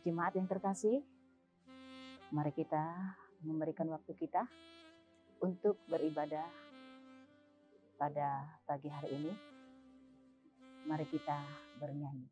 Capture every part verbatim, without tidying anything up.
Jemaat yang terkasih, mari kita memberikan waktu kita untuk beribadah pada pagi hari ini. Mari kita bernyanyi.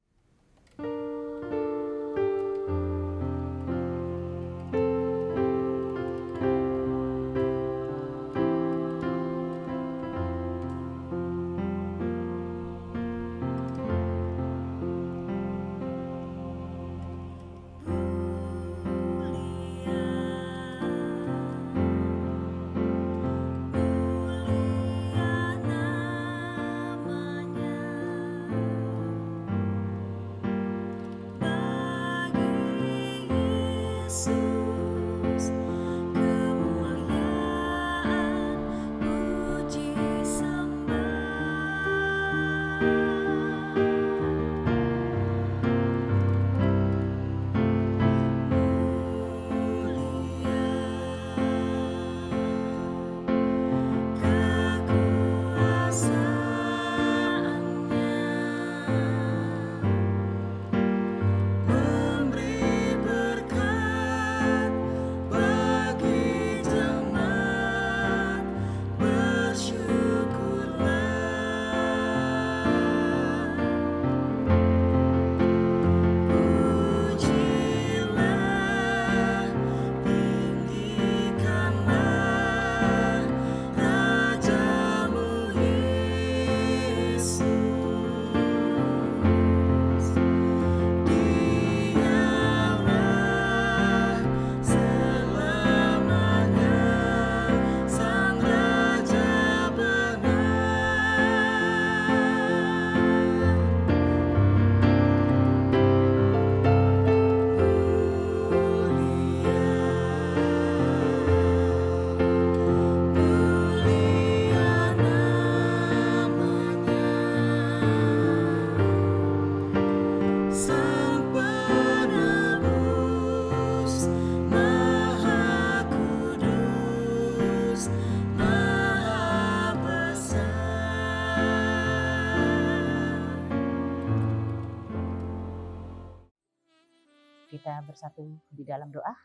Kita bersatu di dalam doa.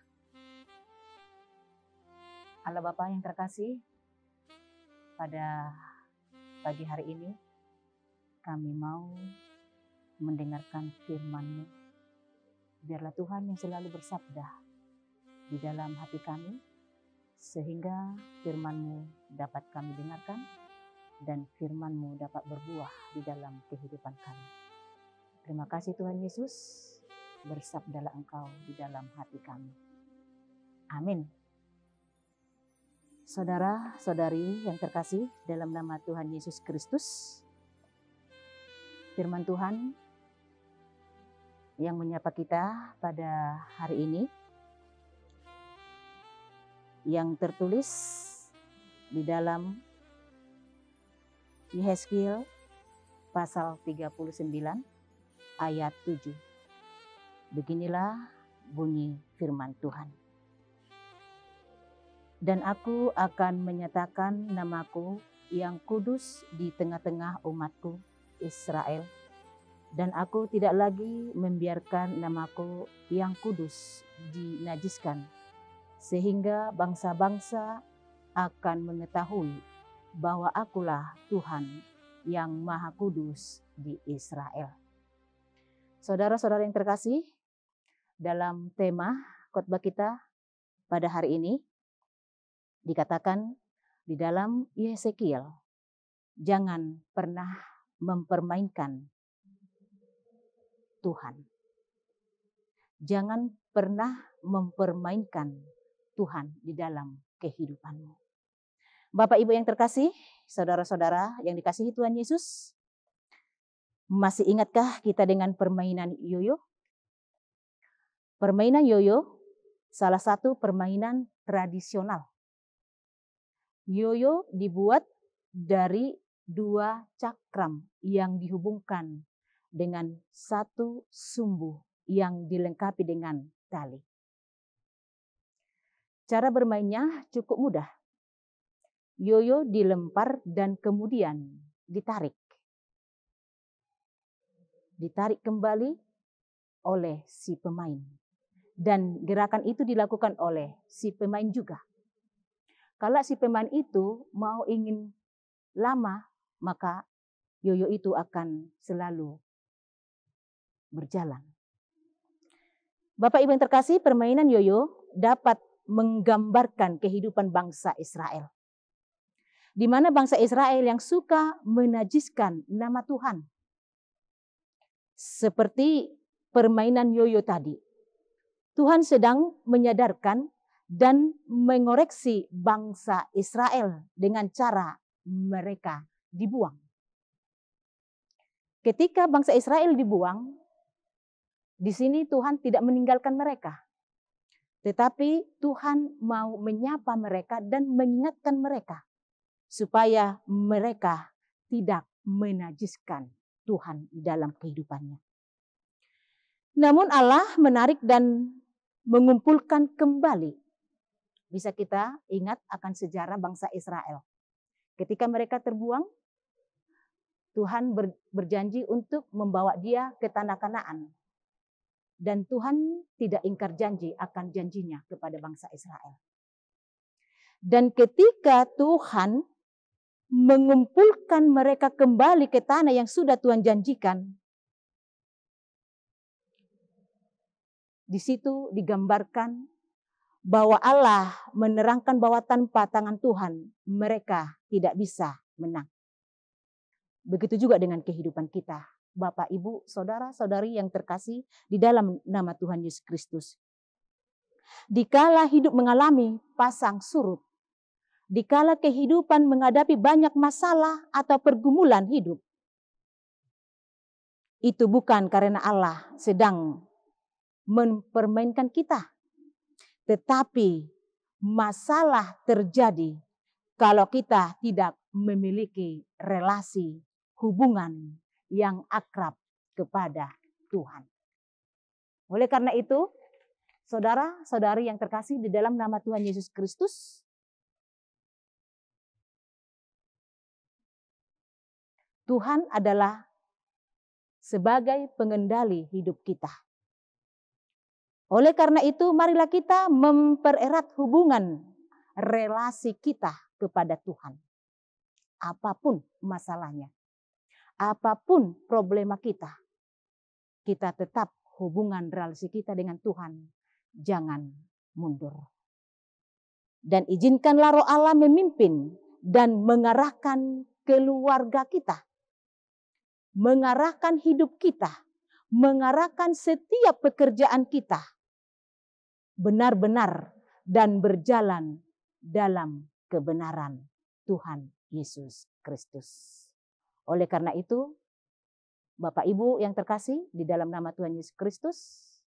Allah Bapa yang terkasih, pada pagi hari ini kami mau mendengarkan firman-Mu. Biarlah Tuhan yang selalu bersabda di dalam hati kami, sehingga firman-Mu dapat kami dengarkan dan firman-Mu dapat berbuah di dalam kehidupan kami. Terima kasih Tuhan Yesus. Bersabdalah Engkau di dalam hati kami. Amin. Saudara-saudari yang terkasih dalam nama Tuhan Yesus Kristus, firman Tuhan yang menyapa kita pada hari ini, yang tertulis di dalam Yehezkiel pasal tiga puluh sembilan ayat tujuh. Beginilah bunyi firman Tuhan. Dan aku akan menyatakan namaku yang kudus di tengah-tengah umatku Israel. Dan aku tidak lagi membiarkan namaku yang kudus dinajiskan. Sehingga bangsa-bangsa akan mengetahui bahwa akulah Tuhan yang Maha Kudus di Israel. Saudara-saudara yang terkasih, dalam tema khotbah kita pada hari ini dikatakan di dalam Yehezkiel, jangan pernah mempermainkan Tuhan. Jangan pernah mempermainkan Tuhan di dalam kehidupanmu. Bapak Ibu yang terkasih, saudara-saudara yang dikasihi Tuhan Yesus, masih ingatkah kita dengan permainan yoyo? Permainan yoyo salah satu permainan tradisional. Yoyo dibuat dari dua cakram yang dihubungkan dengan satu sumbu yang dilengkapi dengan tali. Cara bermainnya cukup mudah. Yoyo dilempar dan kemudian ditarik. Ditarik kembali oleh si pemain. Dan gerakan itu dilakukan oleh si pemain juga. Kalau si pemain itu mau ingin lama, maka yoyo itu akan selalu berjalan. Bapak Ibu yang terkasih, permainan yoyo dapat menggambarkan kehidupan bangsa Israel. Di mana bangsa Israel yang suka menajiskan nama Tuhan. Seperti permainan yoyo tadi. Tuhan sedang menyadarkan dan mengoreksi bangsa Israel dengan cara mereka dibuang. Ketika bangsa Israel dibuang, di sini Tuhan tidak meninggalkan mereka. Tetapi Tuhan mau menyapa mereka dan mengingatkan mereka supaya mereka tidak menajiskan Tuhan dalam kehidupannya. Namun Allah menarik dan mengumpulkan kembali. Bisa kita ingat akan sejarah bangsa Israel. Ketika mereka terbuang, Tuhan ber, berjanji untuk membawa dia ke tanah Kanaan. Dan Tuhan tidak ingkar janji akan janjinya kepada bangsa Israel. Dan ketika Tuhan mengumpulkan mereka kembali ke tanah yang sudah Tuhan janjikan, di situ digambarkan bahwa Allah menerangkan bahwa tanpa tangan Tuhan mereka tidak bisa menang. Begitu juga dengan kehidupan kita, Bapak, Ibu, saudara-saudari yang terkasih di dalam nama Tuhan Yesus Kristus. Dikala hidup mengalami pasang surut, dikala kehidupan menghadapi banyak masalah atau pergumulan hidup, itu bukan karena Allah sedang mempermainkan kita. Tetapi masalah terjadi kalau kita tidak memiliki relasi hubungan yang akrab kepada Tuhan. Oleh karena itu, saudara-saudari yang terkasih di dalam nama Tuhan Yesus Kristus, Tuhan adalah sebagai pengendali hidup kita. Oleh karena itu, marilah kita mempererat hubungan relasi kita kepada Tuhan. Apapun masalahnya, apapun problema kita, kita tetap hubungan relasi kita dengan Tuhan. Jangan mundur. Dan izinkanlah Roh Allah memimpin dan mengarahkan keluarga kita. Mengarahkan hidup kita. Mengarahkan setiap pekerjaan kita. Benar-benar dan berjalan dalam kebenaran Tuhan Yesus Kristus. Oleh karena itu, Bapak Ibu yang terkasih di dalam nama Tuhan Yesus Kristus,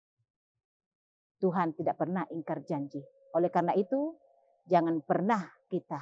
Tuhan tidak pernah ingkar janji. Oleh karena itu, jangan pernah kita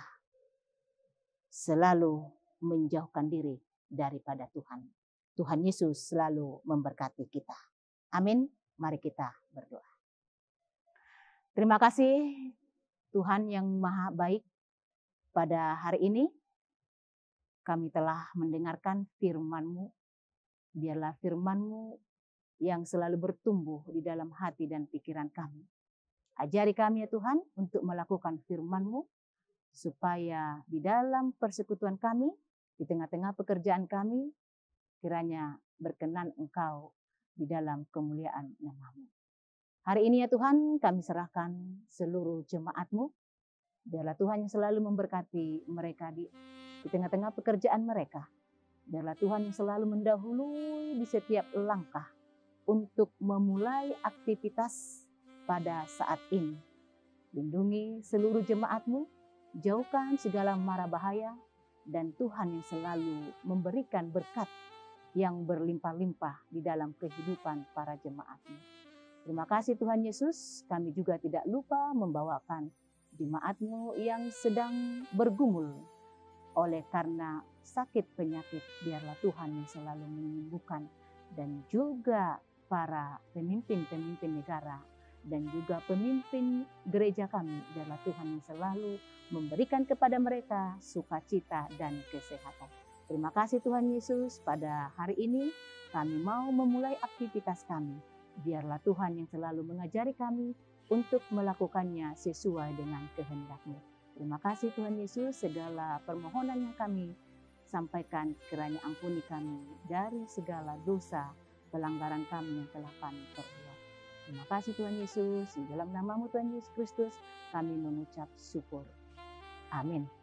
selalu menjauhkan diri daripada Tuhan. Tuhan Yesus selalu memberkati kita. Amin. Mari kita berdoa. Terima kasih Tuhan yang maha baik. Pada hari ini kami telah mendengarkan firman-Mu. Biarlah firman-Mu yang selalu bertumbuh di dalam hati dan pikiran kami. Ajari kami ya Tuhan untuk melakukan firman-Mu supaya di dalam persekutuan kami, di tengah-tengah pekerjaan kami, kiranya berkenan Engkau di dalam kemuliaan nama-Mu. Hari ini ya Tuhan, kami serahkan seluruh jemaat-Mu. Biarlah Tuhan yang selalu memberkati mereka di, di tengah-tengah pekerjaan mereka. Biarlah Tuhan yang selalu mendahului di setiap langkah untuk memulai aktivitas pada saat ini. Lindungi seluruh jemaat-Mu, jauhkan segala mara bahaya, dan Tuhan yang selalu memberikan berkat yang berlimpah-limpah di dalam kehidupan para jemaat-Mu. Terima kasih Tuhan Yesus, kami juga tidak lupa membawakan jemaat-Mu yang sedang bergumul oleh karena sakit penyakit. Biarlah Tuhan yang selalu menyembuhkan, dan juga para pemimpin-pemimpin negara dan juga pemimpin gereja kami. Biarlah Tuhan yang selalu memberikan kepada mereka sukacita dan kesehatan. Terima kasih Tuhan Yesus, pada hari ini kami mau memulai aktivitas kami. Biarlah Tuhan yang selalu mengajari kami untuk melakukannya sesuai dengan kehendak-Mu. Terima kasih Tuhan Yesus, segala permohonan yang kami sampaikan kiranya ampuni kami dari segala dosa pelanggaran kami yang telah kami perbuat. Terima kasih Tuhan Yesus, di dalam nama-Mu Tuhan Yesus Kristus kami mengucap syukur. Amin.